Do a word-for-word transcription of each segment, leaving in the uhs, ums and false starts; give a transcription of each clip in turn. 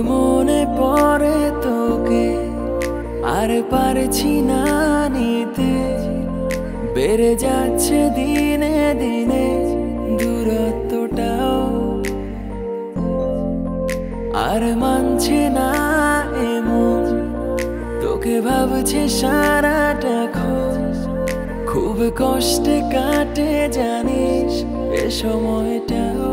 মনে পড়ে তোকে আর পারছি না নিতে, বেড়ে যাচ্ছে দিনে দিনে দূরত্বটাও, আর মানছে না এমন তোকে ভাবছে সারাটাক্ষণ। খুব কষ্টে কাটে জানিস এ সময়টাও।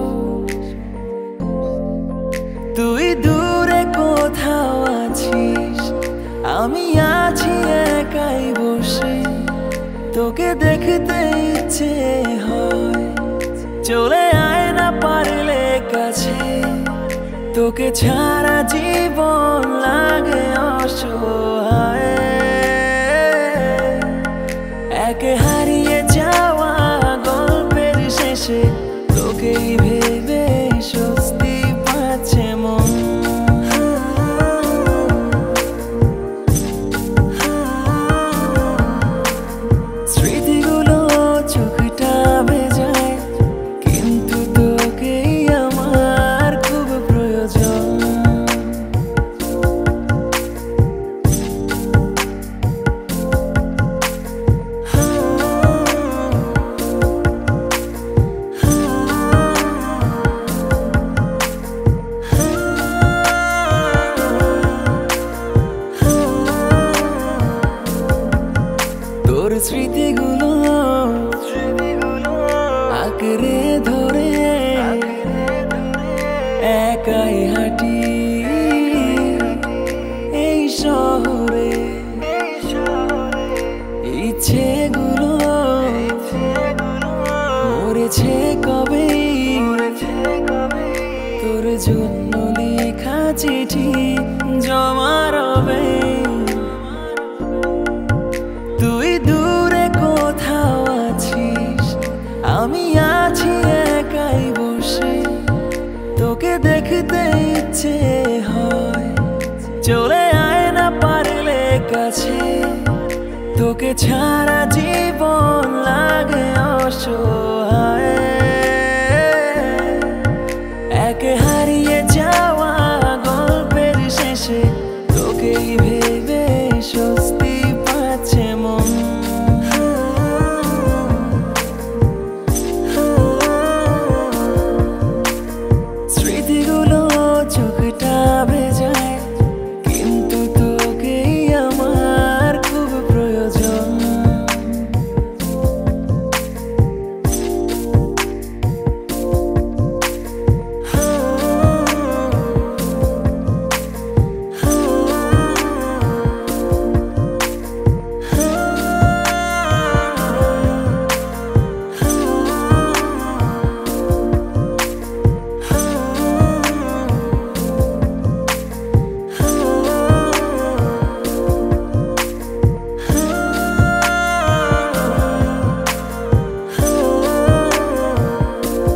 তুই দূরে কোথাও আছিস, আমি আছি একাই বসে, তোকে দেখতে ইচ্ছে হয়, চলে আয় না পারলে কাছে। তোকে ছাড়া জীবন লাগে অসহায়, একে হারিয়ে যাওয়া গল্পের শেষে তোকেই ভেবে স্বস্তি পাচ্ছে মন। স্মৃতিগুলো চোখটা ভেজায়, কিন্তু তোকেই আমার খুব প্রয়োজন। তোর স্মৃতিগুলো আঁকড়ে ধরে একাই হাঁটি এই শহরে, ইচ্ছেগুলো মরেছে কবে, তোর জন্য লেখা চিঠি জমা রবে। তুই দূরে কোথাও আছিস, আমি আছি একাই বসে, তোকে দেখতে ইচ্ছে হয়, চলে আয় না পারলে কাছে। তোকে ছাড়া জীবন লাগে অসহায়, একে হারিয়ে যাওয়া গল্পের শেষে তোকেই ভেবে স্বস্তি পাচ্ছে মন। স্মৃতিগুলো চোখটা ভেজায়, কিন্তু তোকেই আমার খুব প্রয়োজন।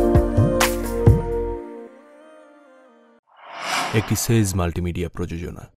একটি সেজ মাল্টিমিডিয়া প্রযোজনা।